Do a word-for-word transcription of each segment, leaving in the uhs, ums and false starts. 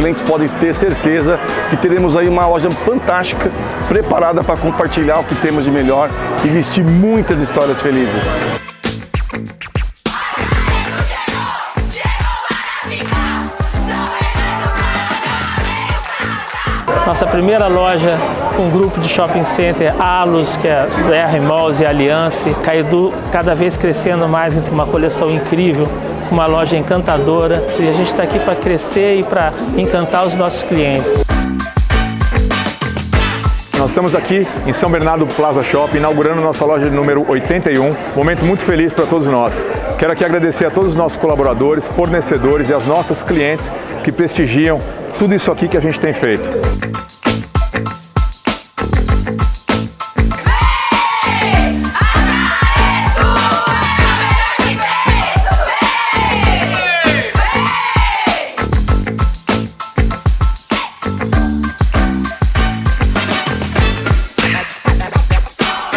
clientes podem ter certeza que teremos aí uma loja fantástica, preparada para compartilhar o que temos de melhor e vestir muitas histórias felizes. Nossa primeira loja com um grupo de shopping center, Alus, que é do R Malls e Alliance, Caidu cada vez crescendo mais entre uma coleção incrível, uma loja encantadora, e a gente está aqui para crescer e para encantar os nossos clientes. Nós estamos aqui em São Bernardo Plaza Shopping, inaugurando nossa loja número oitenta e um. Momento muito feliz para todos nós. Quero aqui agradecer a todos os nossos colaboradores, fornecedores e aos nossos clientes que prestigiam tudo isso aqui que a gente tem feito.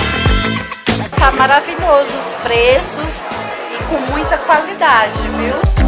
Tá maravilhoso os preços e com muita qualidade, viu?